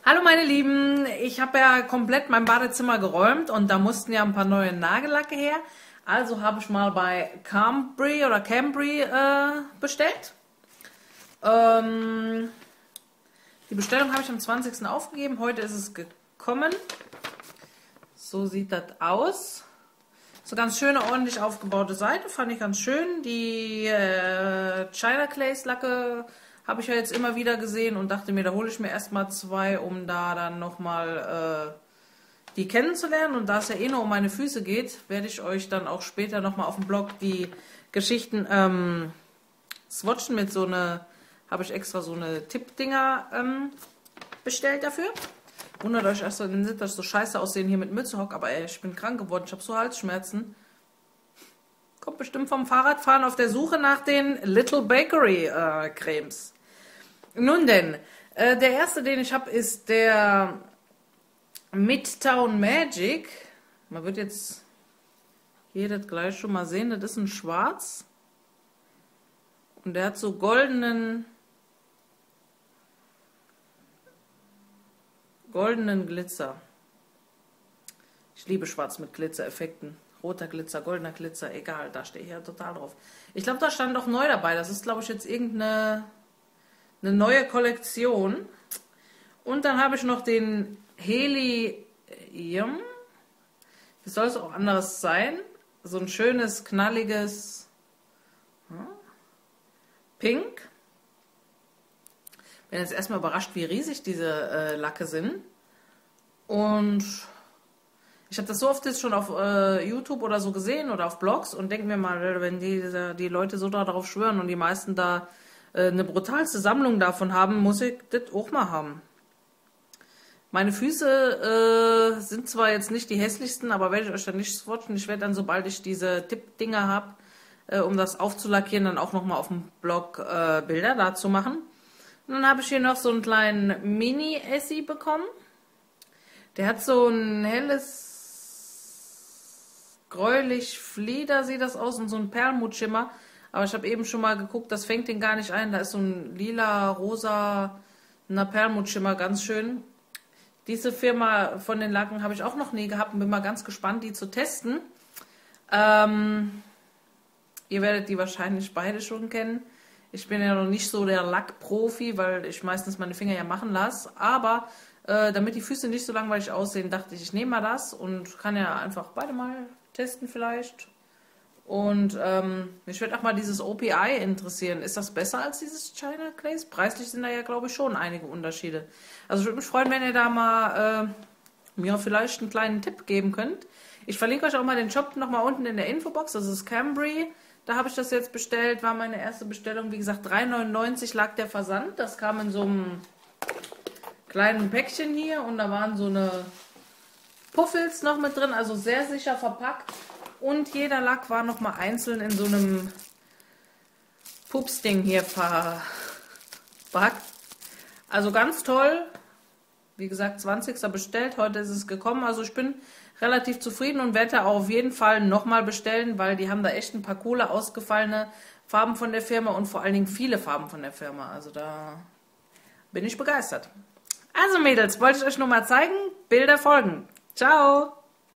Hallo meine Lieben, ich habe ja komplett mein Badezimmer geräumt und da mussten ja ein paar neue Nagellacke her. Also habe ich mal bei Cambry bestellt. Die Bestellung habe ich am 20. aufgegeben, heute ist es gekommen. So sieht das aus. So ganz schöne, ordentlich aufgebaute Seite, fand ich ganz schön. Die China Glaze Lacke habe ich ja jetzt immer wieder gesehen und dachte mir, da hole ich mir erstmal zwei, um da dann nochmal die kennenzulernen. Und da es ja eh nur um meine Füße geht, werde ich euch dann auch später nochmal auf dem Blog die Geschichten swatchen mit so eine, habe ich extra so eine Tippdinger bestellt dafür. Wundert euch erst nicht, dass ich so scheiße aussehen hier mit Mütze hock, aber ey, ich bin krank geworden, ich habe so Halsschmerzen. Kommt bestimmt vom Fahrradfahren auf der Suche nach den Little Bakery Cremes. Nun denn, der erste, den ich habe, ist der Midtown Magic. Man wird jetzt hier das gleich schon mal sehen, das ist ein Schwarz. Und der hat so goldenen Glitzer. Ich liebe Schwarz mit Glitzereffekten. Roter Glitzer, goldener Glitzer, egal, da stehe ich ja total drauf. Ich glaube, da stand auch neu dabei. Das ist, glaube ich, jetzt irgendeine neue Kollektion. Und dann habe ich noch den Helium. Wie soll es auch anderes sein? So ein schönes, knalliges Pink. Bin jetzt erstmal überrascht, wie riesig diese Lacke sind. Und ich habe das so oft jetzt schon auf YouTube oder so gesehen oder auf Blogs und denke mir mal, wenn die Leute so darauf schwören und die meisten da eine brutalste Sammlung davon haben, muss ich das auch mal haben. Meine Füße sind zwar jetzt nicht die hässlichsten, aber werde ich euch dann nicht swatchen. Ich werde dann, sobald ich diese Tippdinger habe, um das aufzulackieren, dann auch nochmal auf dem Blog Bilder dazu machen. Und dann habe ich hier noch so einen kleinen Mini-Essi bekommen. Der hat so ein helles, gräulich Flieder, sieht das aus, und so ein Perlmuttschimmer. Aber ich habe eben schon mal geguckt, das fängt den gar nicht ein. Da ist so ein lila, rosa, Perlmuttschimmer, ganz schön. Diese Firma von den Lacken habe ich auch noch nie gehabt und bin mal ganz gespannt, die zu testen. Ihr werdet die wahrscheinlich beide schon kennen. Ich bin ja noch nicht so der Lackprofi, weil ich meistens meine Finger ja machen lasse. Aber damit die Füße nicht so langweilig aussehen, dachte ich, ich nehme mal das und kann ja einfach beide mal testen vielleicht. Und mich würde auch mal dieses OPI interessieren. Ist das besser als dieses China Glaze? Preislich sind da ja, glaube ich, schon einige Unterschiede. Also ich würde mich freuen, wenn ihr da mal mir vielleicht einen kleinen Tipp geben könnt. Ich verlinke euch auch mal den Shop nochmal unten in der Infobox. Das ist Cambry. Da habe ich das jetzt bestellt. War meine erste Bestellung. Wie gesagt, 3,99 lag der Versand. Das kam in so einem kleinen Päckchen hier. Und da waren so eine Puffels noch mit drin. Also sehr sicher verpackt. Und jeder Lack war nochmal einzeln in so einem Pupsding hier verpackt. Also ganz toll. Wie gesagt, 20. bestellt. Heute ist es gekommen. Also ich bin relativ zufrieden und werde auch auf jeden Fall nochmal bestellen, weil die haben da echt ein paar coole, ausgefallene Farben von der Firma und vor allen Dingen viele Farben von der Firma. Also da bin ich begeistert. Also Mädels, wollte ich euch nur mal zeigen. Bilder folgen. Ciao!